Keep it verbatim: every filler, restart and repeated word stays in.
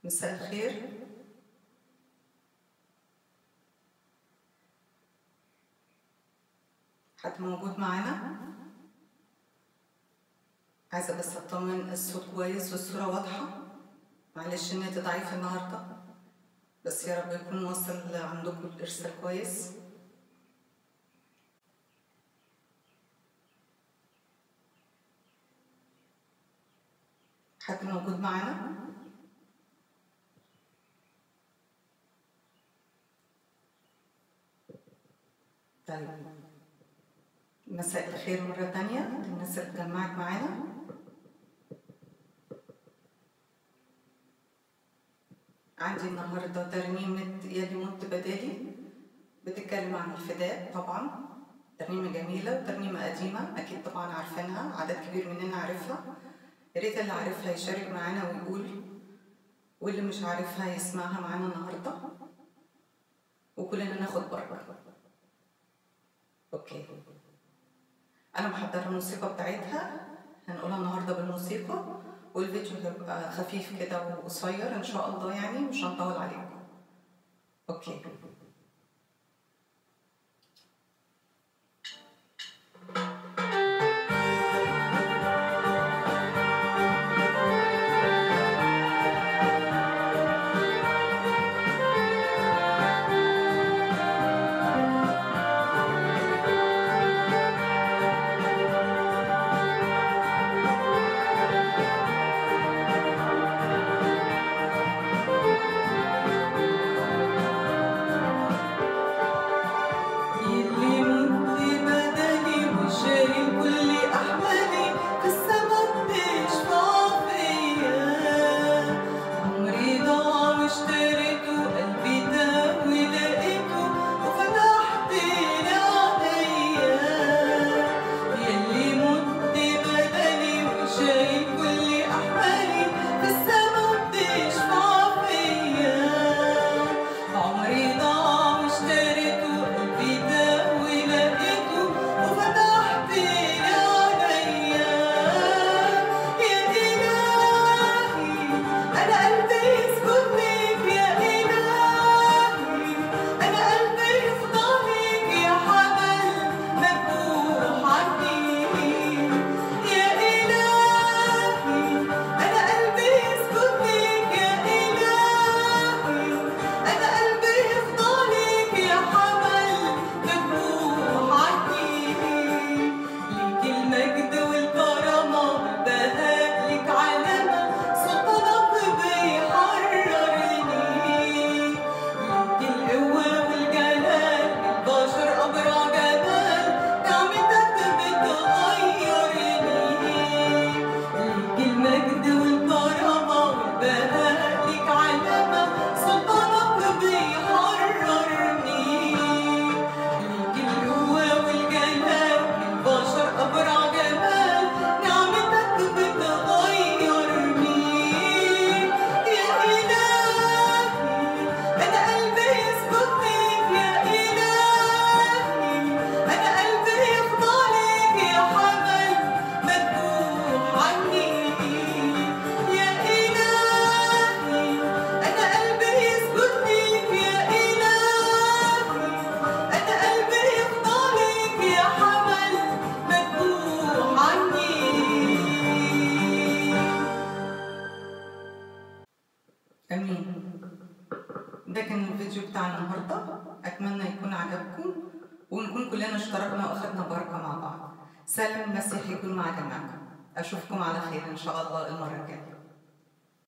مساء الخير. حد موجود معانا؟ عايزة بس أطمن الصوت كويس والصورة واضحة. معلش النت ضعيف النهاردة، بس يا رب يكون وصل عندكم الإرسال كويس. حد موجود معانا؟ طيب، مساء الخير مرة تانية للناس اللي اتجمعت معانا. عندي النهارده ترنيمة يلي مت بدالي، بتتكلم عن الفداء. طبعا ترنيمة جميلة وترنيمة قديمة، أكيد طبعا عارفينها، عدد كبير مننا عارفها. يا ريت اللي عارفها يشارك معانا ويقول، واللي مش عارفها يسمعها معانا النهارده، وكلنا ناخد بركة. اوكي، أنا محضرة الموسيقى بتاعتها، هنقولها النهارده بالموسيقى، والفيديو هيبقى خفيف كده وقصير إن شاء الله، يعني مش هنطول عليكم. اوكي. ده كان الفيديو بتاع النهارده، اتمنى يكون عجبكم ونكون كلنا اشتركنا واخدنا بركه مع بعض. سلام المسيح يكون مع جميعكم. اشوفكم على خير ان شاء الله المره الجايه.